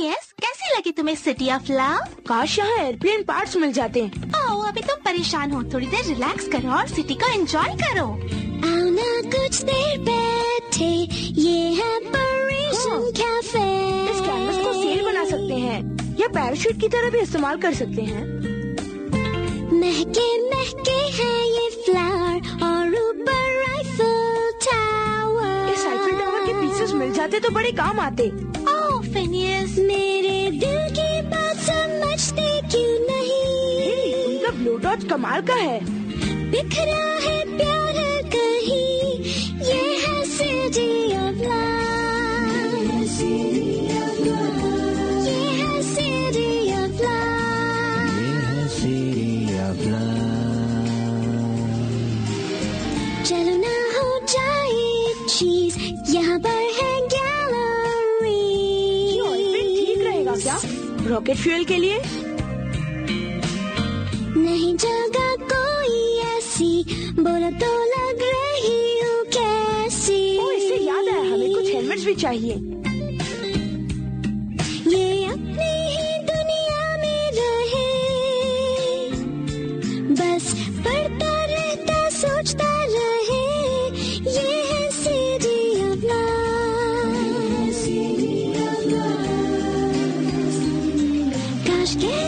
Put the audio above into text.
Phineas, कैसी लगी तुम्हें सिटी ऑफ लव? काश यहाँ एयरप्लेन पार्ट्स मिल जाते। ओह, अभी तुम परेशान हो, थोड़ी देर रिलैक्स करो और सिटी को एंजॉय करो। आओ ना कुछ देर बैठे, ये है परेशान कैफे। इस कैनवस को सेल बना सकते हैं या पैराशूट की तरह भी इस्तेमाल कर सकते हैं। महके महके हैं ये फ्लावर और ऊपर आईफल टावर। इस आईफल टावर के पीसेस मिल जाते तो बड़े काम आते। ओह फिनियस, मेरे दिल की बात समझते क्यों नहीं? उनका ब्लू डॉट कमाल का है। बिखरा है प्यार कहीं, ये है सिटी ऑफ लव। ये है सिटी ऑफ लव। ये है सिटी ऑफ लव। ये है सिटी ऑफ लव। चलो ना हो जाए चीज, यहाँ पर है गैलरी। ठीक रहेगा क्या रॉकेट फ्यूल के लिए? नहीं जगह कोई ऐसी, बोलो तो लग रही हूँ कैसी। ओह, इससे याद आया, हमें कुछ हेलमेट्स भी चाहिए। ये अपनी ही दुनिया में रहे, बस पढ़ता रहता सोचता रहे। ये है सिटी ऑफ लव। काश के